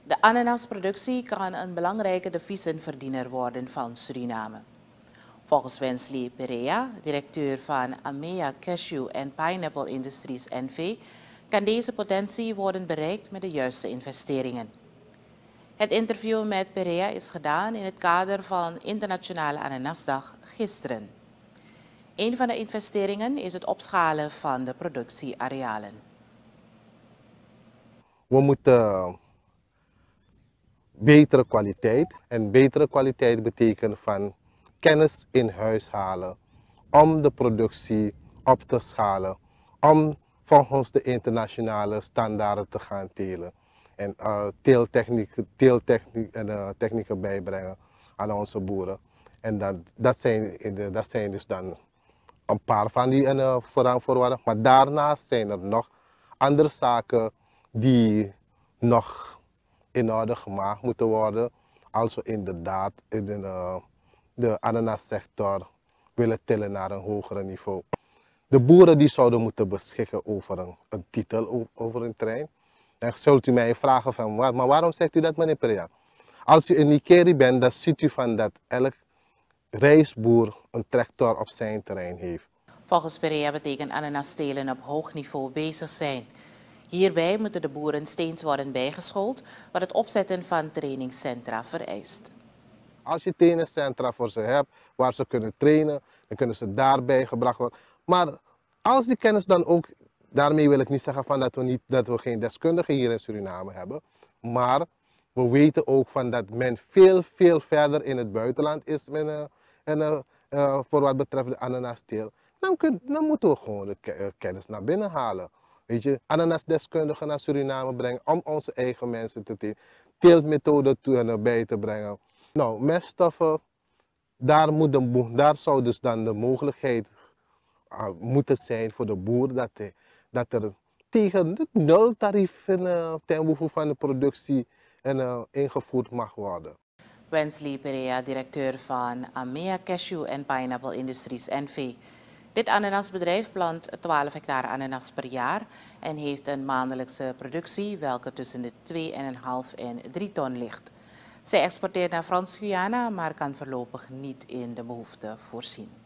De ananasproductie kan een belangrijke deviezenverdiener worden van Suriname. Volgens Wensley Perea, directeur van Amea Cashew and Pineapple Industries NV, kan deze potentie worden bereikt met de juiste investeringen. Het interview met Perea is gedaan in het kader van Internationale Ananasdag gisteren. Een van de investeringen is het opschalen van de productiearealen. We moeten betere kwaliteit. En betere kwaliteit betekent van kennis in huis halen om de productie op te schalen, om volgens de internationale standaarden te gaan telen. En teeltechnieken bijbrengen aan onze boeren. En dat zijn dus dan een paar van die voorwaarden. Maar daarnaast zijn er nog andere zaken die nog in orde gemaakt moeten worden als we inderdaad in de ananassector willen tillen naar een hoger niveau. De boeren die zouden moeten beschikken over een titel over een trein. En zult u mij vragen van, maar waarom zegt u dat, meneer Perea? Als u in Nikeri bent, dan ziet u van dat elk rijstboer een tractor op zijn terrein heeft. Volgens Perea betekent ananastelen op hoog niveau bezig zijn. Hierbij moeten de boeren steeds worden bijgeschoold, wat het opzetten van trainingscentra vereist. Als je trainingscentra voor ze hebt, waar ze kunnen trainen, dan kunnen ze daarbij gebracht worden. Maar als die kennis dan ook, daarmee wil ik niet zeggen van dat we geen deskundigen hier in Suriname hebben, maar we weten ook van dat men veel verder in het buitenland is voor wat betreft de ananasteel. Dan moeten we gewoon de kennis naar binnen halen. Weet je, ananasdeskundigen naar Suriname brengen om onze eigen mensen te telen, teeltmethoden bij te brengen. Nou, meststoffen, daar zou dus dan de mogelijkheid moeten zijn voor de boer dat er tegen het nultarief ten behoeve van de productie ingevoerd mag worden. Wensley Perea, directeur van Amea Cashew and Pineapple Industries NV. Dit ananasbedrijf plant 12 hectare ananas per jaar en heeft een maandelijkse productie welke tussen de 2,5 en 3 ton ligt. Zij exporteert naar Frans-Guyana, maar kan voorlopig niet in de behoefte voorzien.